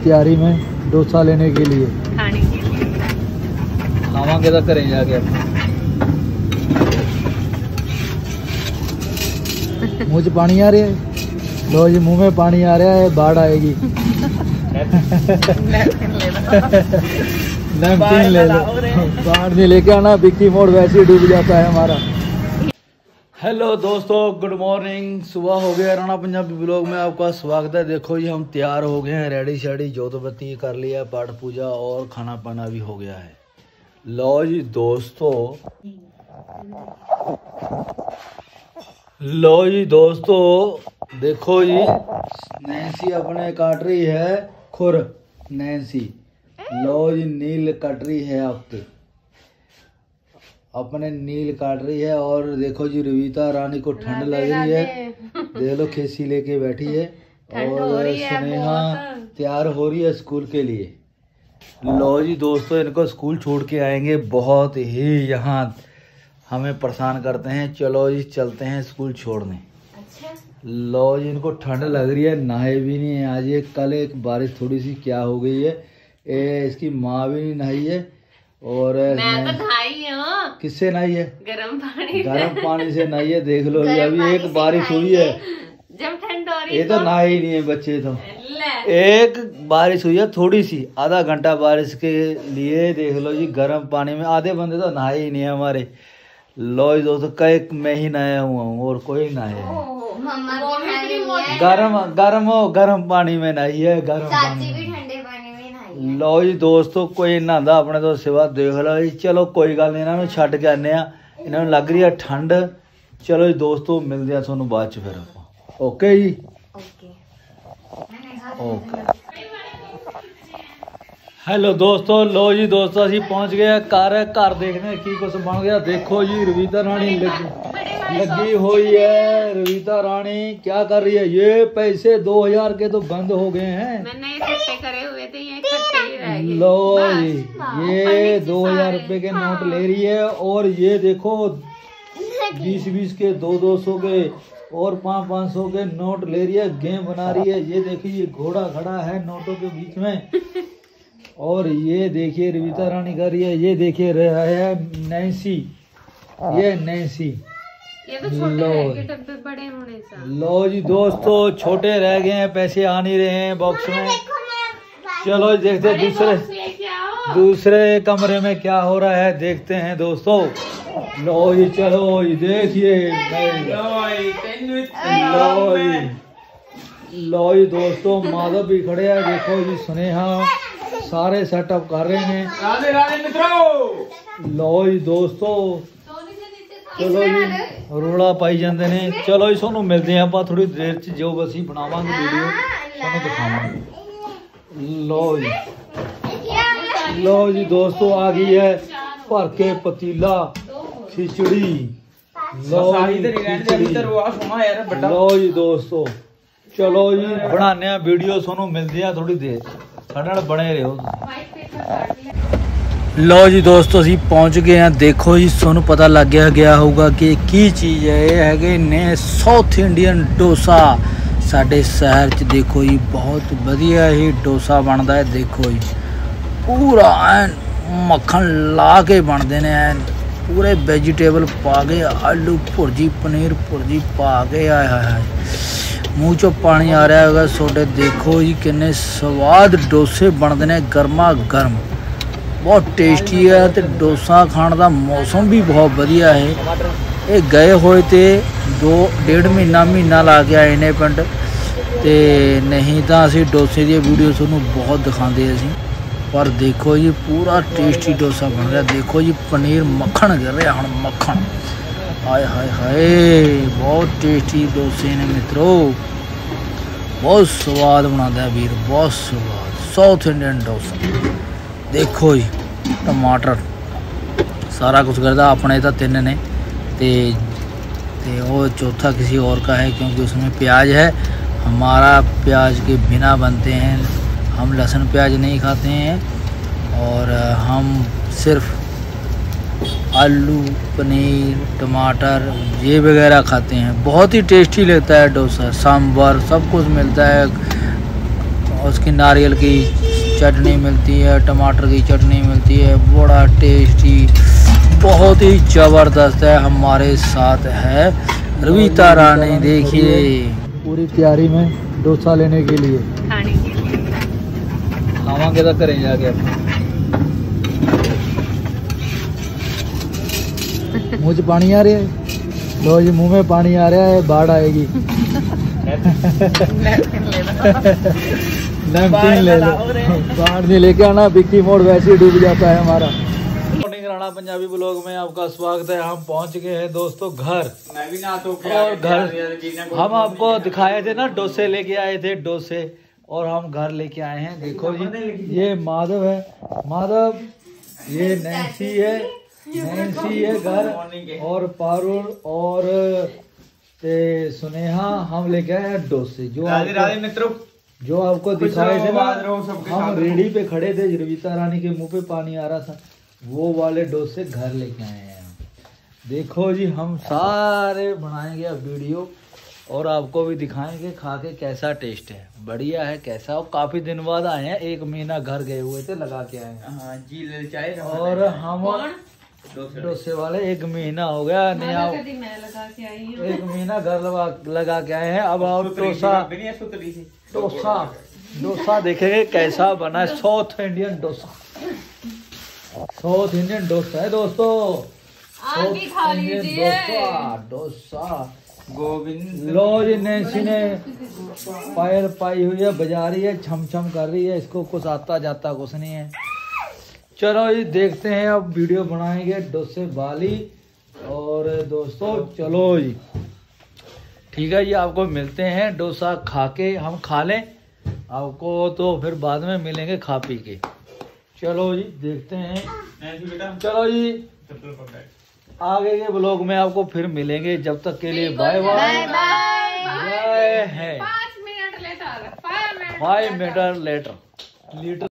तैयारी में डोसा लेने के लिए खाने के लिए खावांगे तो करें जाके मुँह से पानी आ रहा है। लो जी मुंह में पानी आ रहा है, बाढ़ आएगी। नमकीन ले लो, बाढ़ नहीं लेके आना, विक्की मोड़ वैसे ही डूब जाता है हमारा। हेलो दोस्तों, गुड मॉर्निंग। सुबह हो गया। राणा पंजाबी ब्लॉग में आपका स्वागत है। देखो जी हम तैयार हो गए हैं, रेडी शेडी, जोत बत्ती कर लिया, पाठ पूजा और खाना पाना भी हो गया है। लो जी दोस्तों देखो जी नैन्सी अपने काट रही है खुर। नैन्सी लो जी नील काट रही है, आपके अपने नील काट रही है। और देखो जी रविता रानी को ठंड लग रही है, देख लो खिसी लेके बैठी है। और स्नेहा तैयार हो रही है स्कूल के लिए। लो जी दोस्तों इनको स्कूल छोड़ के आएंगे, बहुत ही यहाँ हमें परेशान करते हैं। चलो जी चलते हैं स्कूल छोड़ने। लो जी इनको ठंड लग रही है, नहाए भी नहीं है आज। ये कल एक बारिश थोड़ी सी क्या हो गई है, इसकी माँ भी नहीं नहाई है। और मैं तो नहाई हूँ। किससे नहाई है? गर्म पानी से नहाई है। देख लो जी अभी एक बारिश हुई है, जब ठंड हो रही ये तो नहाए ही नहीं है बच्चे। तो एक बारिश हुई है थोड़ी सी, आधा घंटा बारिश के लिए। देख लो जी गर्म पानी में आधे बंदे तो नहाए ही नहीं है हमारे। लो जी दोस्तों कई मैं ही नहाया हुआ हूँ और कोई नहाया है। गरम पानी में नहाई है, गरम पानी में। ठंडे पानी में नहाई। लो जी दोस्तों कोई नहांदा अपने तो सिवा। देख लो जी चलो कोई गल नहीं, इन्होंने छड्ड के आने, इन्होंने लग रही है ठंड। चलो जी दोस्तों मिलते हैं थोनू बाद च फिर आप। ओके जी ओके। हेलो दोस्तों, लो जी दोस्तों असी पहुंच गए घर देखने की कुछ बन गया। देखो जी रविता रानी लगी हुई है। रविता रानी क्या कर रही है? ये पैसे 2000 के तो बंद हो गए हैं। मैंने इकट्ठे करे हुए थे, ये इकट्ठे ही रह गए। लो जी ये 2000 रुपए के नोट ले रही है। और ये देखो 20-20 के, 200-200 के और 500-500 के नोट ले रही है, गेम बना रही है। ये देखिए ये घोड़ा खड़ा है नोटों के बीच में। और ये देखिए रविता रानी कर रही है। ये देखिए रहा है नैन्सी, ये नैन्सी। ये तो छोटे रह गए, डब्बे बड़े होने से। लो जी दोस्तों छोटे रह गए हैं, पैसे आ नहीं रहे हैं बॉक्स में। चलो देखते दूसरे कमरे में क्या हो रहा है, देखते हैं दोस्तों। लो जी चलो जी देखिए। लो जी दोस्तों माधव भी खड़े हैं। देखो जी स्नेहा सारे सेटअप कर रहे हैं। राधे राधे मित्रों। लो जी दोस्तों चलो जी रोड़ा पाई जाते ने। चलो जी सोनू मिलते हैं आप थोड़ी देर च, जो असी बनावांगे वीडियो सोनू दिखावांगे। लो जी दोस्तों आ गई है भर के पतीला खिचड़ी। लो जी दोस्तों चलो जी बनाने वीडियो, सोनू मिलते हैं थोड़ी देर, साडे बने रहो। लो जी दोस्तों असी पहुंच गए हैं। देखो जी सोनू पता लग गया होगा कि की चीज़ है। ये है ने साउथ इंडियन डोसा साडे शहर च। देखो जी बहुत वधिया ही डोसा बनता है। देखो जी पूरा एन मक्खन ला के बनते हैं, एन पूरे वेजिटेबल पा के, आलू भुर्जी पनीर भुर्जी पा के। आए हाय मूँह चो पानी आ रहा होगा सोडे। देखो जी किन्ने स्वाद डोसे बनते हैं, गर्मा गर्म, बहुत टेस्टी है। तो डोसा खाने का मौसम भी बहुत वधिया है। ये गए हुए थे 2-1.5 महीना ला के आए ने पिंड, तो नहीं तो असी डोसे की वीडियो थोनू बहुत दिखाते असी। पर देखो जी पूरा टेस्टी डोसा बन रहा। देखो जी पनीर मक्खन गिर रहा हम, मक्खन। हाय हाय हाय बहुत टेस्टी डोसे ने मित्रों, बहुत स्वाद बनाता है वीर, बहुत स्वाद। साउथ इंडियन डोसा देखो जी टमाटर सारा कुछ करता। अपने तो 3 ने ते वो चौथा किसी और का है, क्योंकि उसमें प्याज है। हमारा प्याज के बिना बनते हैं, हम लहसुन प्याज नहीं खाते हैं। और हम सिर्फ आलू पनीर टमाटर ये वगैरह खाते हैं। बहुत ही टेस्टी लगता है डोसा, सांभर सब कुछ मिलता है। उसकी नारियल की चटनी मिलती है, टमाटर की चटनी मिलती है, बड़ा टेस्टी, बहुत ही ज़बरदस्त है। हमारे साथ है रविता रानी, देखिए पूरी तैयारी में डोसा लेने के लिए, खावांगे तो करें जाके। मुझे पानी आ रहा है, लो जी मुंह में पानी आ रहा है, बाढ़ आएगी। नमकीन ले लो, बाढ़ नहीं लेके आना, बिक्की मोड़ वैसे ही डूब जाता है हमारा। मॉर्निंग राणा पंजाबी ब्लॉग में आपका स्वागत है। हम पहुंच गए हैं दोस्तों घर, मैं भी ना तो और घर हम आपको दिखाए थे ना, डोसे लेके आए थे डोसे, और हम घर लेके आए हैं। देखो जी, ये माधव है, माधव, ये नैन्सी है, नैन्सी है घर, और पारुल और सुनेहा। हम लेके आए हैं डोसे, जो मित्रों जो आपको दिखाए थे ना, हम रेडी पे खड़े थे, रविता रानी के मुंह पे पानी आ रहा था, वो वाले डोसे घर लेके आए हैं। देखो जी, हम सारे बनाएंगे अब वीडियो और आपको भी दिखाएंगे खा के कैसा टेस्ट है, बढ़िया है कैसा। और काफी दिन बाद आए हैं, 1 महीना घर गए हुए थे, लगा के आए हैं। हाँ जी, ले चाहे। और हम डोसे वाले 1 महीना हो गया नहीं आओ, 1 महीना घर लगा के आए हैं। अब आओ डोसा देखेंगे कैसा बना है। South Indian dosa, south Indian dosa है दोस्तों, साउथ इंडियन डोसा गोविंद। लो जी, नैन्सी ने पायल पाई हुई है, बजा रही है, छम छम कर रही है, इसको कुछ आता जाता कुछ नहीं है। चलो जी देखते हैं, अब वीडियो बनाएंगे डोसे वाली। और दोस्तों चलो जी, ठीक है जी, आपको मिलते हैं डोसा खा के, हम खा लें आपको तो फिर बाद में मिलेंगे खा पी के। चलो जी देखते हैं। चलो जी, आगे के ब्लॉग में आपको फिर मिलेंगे, जब तक के लिए बाय बाय बाय है। 5 मिनट लेटर